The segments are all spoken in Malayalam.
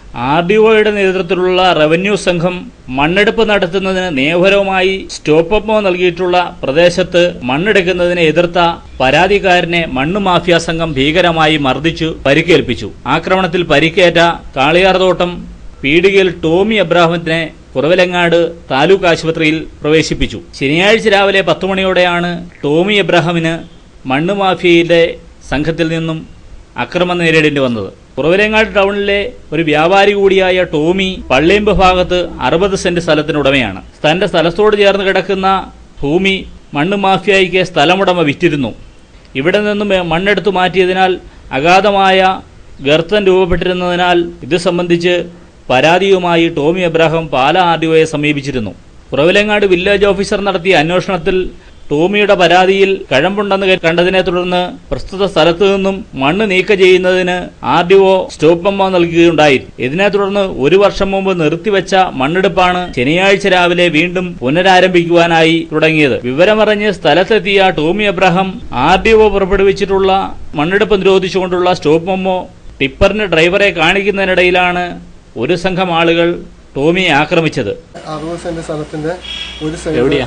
ആർഡിഒയുടെ നേതൃത്വത്തിലുള്ള റവന്യൂ സംഘം മണ്ണെടുപ്പ് നടത്തുന്നതിന് നിയമപരമായി സ്റ്റോപ്പ് മെമ്മോ നൽകിയിട്ടുള്ള പ്രദേശത്ത് മണ്ണെടുക്കുന്നതിനെ എതിർത്ത പരാതിക്കാരനെ മണ്ണ് മാഫിയ സംഘം ഭീകരമായി മർദ്ദിച്ചു പരിക്കേൽപ്പിച്ചു. ആക്രമണത്തിൽ പരിക്കേറ്റ കാളിയാർതോട്ടം പീടികയിൽ ടോമി എബ്രാഹിമിനെ കുറവിലങ്ങാട് താലൂക്ക് ആശുപത്രിയിൽ പ്രവേശിപ്പിച്ചു. ശനിയാഴ്ച രാവിലെ 10 മണിയോടെയാണ് ടോമി എബ്രാഹിമിന് മണ്ണ് മാഫിയയിലെ സംഘത്തിൽ നിന്നും അക്രമം നേരിടേണ്ടി വന്നത്. കുറവിലങ്ങാട് ടൗണിലെ ഒരു വ്യാപാരി കൂടിയായ ടോമി പള്ളിയമ്പ് ഭാഗത്ത് 60 സെന്റ് സ്ഥലത്തിനുടമയാണ്. തന്റെ സ്ഥലത്തോട് ചേർന്ന് കിടക്കുന്ന ഭൂമി മണ്ണ് മാഫിയയ്ക്ക് സ്ഥലമുടമ വിറ്റിരുന്നു. ഇവിടെ നിന്നും മണ്ണെടുത്തു മാറ്റിയതിനാൽ അഗാധമായ ഗർത്തം രൂപപ്പെട്ടിരുന്നതിനാൽ ഇത് സംബന്ധിച്ച് പരാതിയുമായി ടോമി എബ്രാഹിം പാലാ ആർഡിഒയെ സമീപിച്ചിരുന്നു. കുറവിലങ്ങാട് വില്ലേജ് ഓഫീസർ നടത്തിയ അന്വേഷണത്തിൽ ടോമിയുടെ പരാതിയിൽ കഴമ്പുണ്ടെന്ന് കണ്ടതിനെ തുടർന്ന് പ്രസ്തുത സ്ഥലത്തു നിന്നും മണ്ണ് നീക്കം ചെയ്യുന്നതിന് ആർഡിഒ സ്റ്റോപ്പ് മെമ്മോ നൽകുകയുണ്ടായി. ഇതിനെ തുടർന്ന് 1 വർഷം മുമ്പ് നിർത്തിവെച്ച മണ്ണെടുപ്പാണ് ശനിയാഴ്ച രാവിലെ വീണ്ടും പുനരാരംഭിക്കുവാനായി തുടങ്ങിയത്. വിവരമറിഞ്ഞ് സ്ഥലത്തെത്തിയ ടോമി എബ്രാഹിം ആർഡിഒ പുറപ്പെടുവിച്ചിട്ടുള്ള മണ്ണെടുപ്പ് നിരോധിച്ചുകൊണ്ടുള്ള സ്റ്റോപ്പ് മെമ്മോ ടിപ്പറിന് ഡ്രൈവറെ കാണിക്കുന്നതിനിടയിലാണ് ഒരു സംഘം ആളുകൾ ടോമിയെ ആക്രമിച്ചത്. 60 സെന്റ് സ്ഥലത്തിന്റെ ഒരു സൈഡ്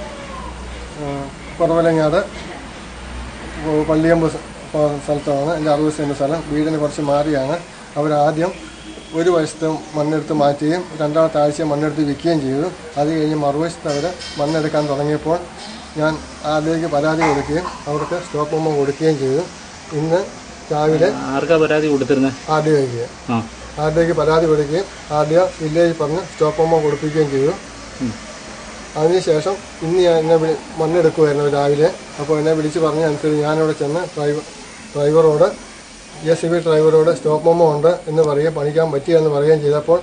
കുറവിലങ്ങാട് പള്ളിയമ്പ് സ്ഥലത്താണ്. എൻ്റെ 60 സെന്റ് സ്ഥലം വീടിന് കുറച്ച് മാറിയാണ്. അവരാദ്യം ഒരു വശത്ത് മണ്ണെടുത്ത് മാറ്റുകയും രണ്ടാമത്തെ ആഴ്ച മണ്ണെടുത്ത് വിൽക്കുകയും ചെയ്തു. അത് കഴിഞ്ഞ് മറുവശത്ത് അവർ മണ്ണെടുക്കാൻ തുടങ്ങിയപ്പോൾ ഞാൻ അതിലേക്ക് പരാതി കൊടുക്കുകയും അവർക്ക് സ്റ്റോപ്പ് മെമ്മോ കൊടുക്കുകയും ചെയ്തു. ഇന്ന് രാവിലെ പരാതി കൊടുത്തിരുന്നത് ആർഡിഒയ്ക്ക് പരാതി കൊടുക്കുകയും ആർഡിഒ വില്ലേജ് പറഞ്ഞ് സ്റ്റോപ്പ് മെമ്മോ കൊടുപ്പിക്കുകയും ചെയ്തു. അതിനുശേഷം ഇന്ന് ഞാൻ എന്നെ മണ്ണെടുക്കുമായിരുന്നു രാവിലെ. അപ്പോൾ എന്നെ വിളിച്ച് പറഞ്ഞനുസരിച്ച് ഞാനിവിടെ ചെന്ന് ഡ്രൈവറോട് JCB ഡ്രൈവറോട് സ്റ്റോപ്പ് മെമ്മോ ഉണ്ട് എന്ന് പറയുകയും പണിക്കാൻ പറ്റിയെന്ന് പറയുകയും ചെയ്തപ്പോൾ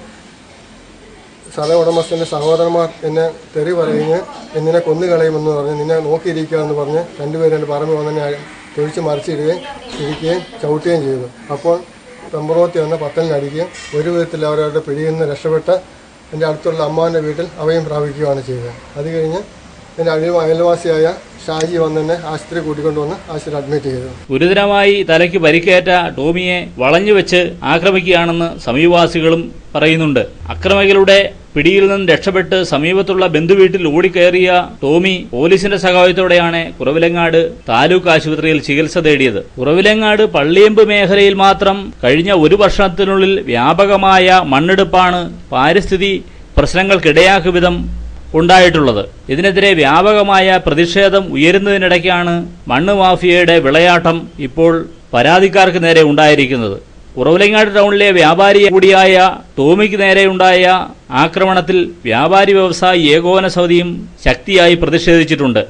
സ്ഥല ഉടമസ്ഥൻ്റെ സഹോദരന്മാർ എന്നെ തെറി പറയുകയും നിന്നെ കൊന്നുകളയുമെന്ന് പറഞ്ഞ് നിന്നെ നോക്കിയിരിക്കുക എന്ന് പറഞ്ഞ് രണ്ടുപേരും എൻ്റെ പറമ്പിൽ വന്നെ തൊഴിച്ച് മറിച്ചിടുകയും ഇരിക്കുകയും ചവിട്ടുകയും ചെയ്തു. അപ്പോൾ പെമ്പറോത്തി വന്ന് പത്തലിനടിക്കുകയും ഒരു വിധത്തിൽ അവരവരുടെ പിടിയിൽ നിന്ന് രക്ഷപ്പെട്ട് എൻ്റെ അടുത്തുള്ള അമ്മാവിൻ്റെ വീട്ടിൽ അഭയം പ്രാപിക്കുകയാണ് ചെയ്തത്. അത് കഴിഞ്ഞ് എൻ്റെ അയൽവാസിയായ ഷാജി വന്ന് എന്നെ ആശുപത്രി കൂട്ടിക്കൊണ്ടുവന്ന് ആശുപത്രി അഡ്മിറ്റ് ചെയ്തു. ഗുരുതരമായി തലയ്ക്ക് പരിക്കേറ്റ ടോമിയെ വളഞ്ഞുവെച്ച് ആക്രമിക്കുകയാണെന്ന് സമീപവാസികളും പറയുന്നുണ്ട്. അക്രമികളുടെ പിടിയിൽ നിന്ന് രക്ഷപ്പെട്ട് സമീപത്തുള്ള ബന്ധുവീട്ടിൽ ഓടിക്കയറിയ ടോമി പോലീസിന്റെ സഹായത്തോടെയാണ് കുറവിലങ്ങാട് താലൂക്ക് ആശുപത്രിയിൽ ചികിത്സ തേടിയത്. കുറവിലങ്ങാട് പള്ളിയമ്പ് മേഖലയിൽ മാത്രം കഴിഞ്ഞ 1 വർഷത്തിനുള്ളിൽ വ്യാപകമായ മണ്ണെടുപ്പാണ് പാരിസ്ഥിതി പ്രശ്നങ്ങൾക്കിടയാക്കും വിധം ഉണ്ടായിട്ടുള്ളത്. ഇതിനെതിരെ വ്യാപകമായ പ്രതിഷേധം ഉയരുന്നതിനിടയ്ക്കാണ് മണ്ണ് മാഫിയയുടെ വിളയാട്ടം ഇപ്പോൾ പരാതിക്കാർക്ക് നേരെ ഉണ്ടായിരിക്കുന്നത്. കുറവിലങ്ങാട് ടൗണിലെ വ്യാപാരി കൂടിയായ ടോമിക്ക് നേരെയുണ്ടായ ആക്രമണത്തിൽ വ്യാപാരി വ്യവസായി ഏകോപന സമിതിയും ശക്തിയായി പ്രതിഷേധിച്ചിട്ടുണ്ട്.